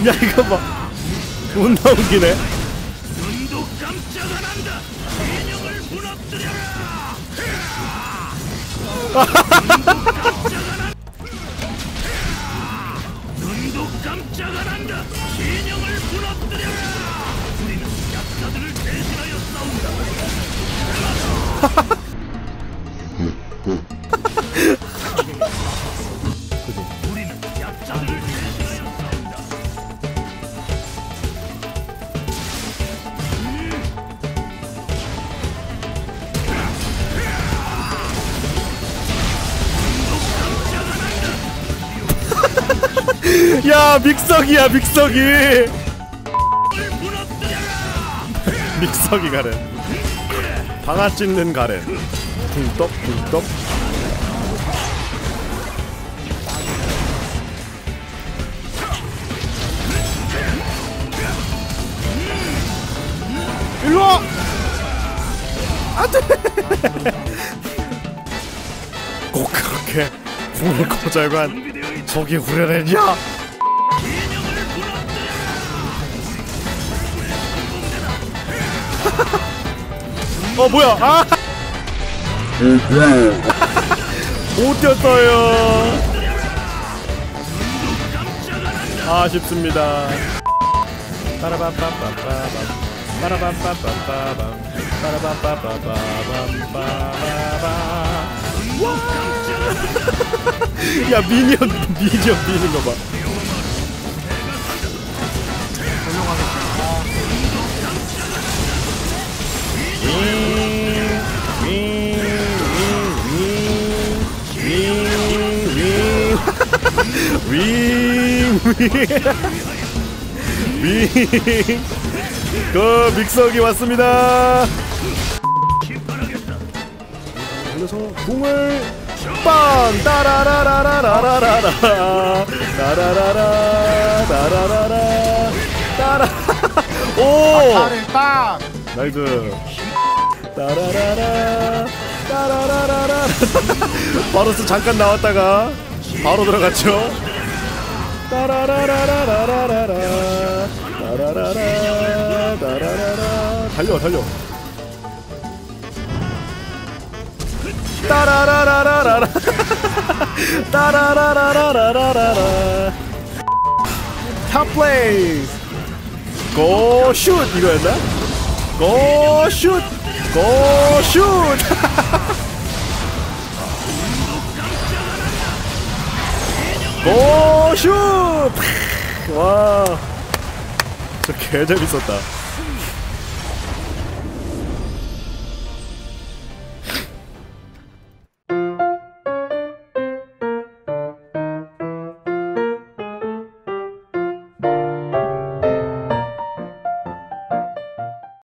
야 이거 봐. 존나 웃기네. 눈도 깜짝 안 한다. 인형을 무너뜨려라. 눈도 깜짝 안 한다. 인형을 무너뜨려라. 우리는 약자들을 대신하여 싸운다. 우리는 약자들을 대신하여 싸운다. 야 믹서기야 믹서기. 믹서기 가렌. 방아 찢는 가렌. 붕떡 붕떡. 일로와. 안돼. 꼭 그렇게 궁을 거절관 저기 후련했냐? 어 뭐야? 아! 못 뛰었어요. 아쉽습니다. 빠라밤빰빰빰빰 빠라밤빰빰빰빰 빠라밤빰빰빰빰 야 미니언 미는 거 봐. 그 믹서기 왔습니다. 그래서 궁을 빵 따라라라라라라라 따라라라 따라라라 따라 오 빵! 나이스 따라라라 따라라라라 바로스 잠깐 나왔다가 바로 들어갔죠. 따라라라라라라라 따라라라 따라라라 달려 따라라라라라라 따라라라라라라라 탑플레이 고슛 이거였나? 고슛 고슛 고슛 와, 저 개 재밌었다.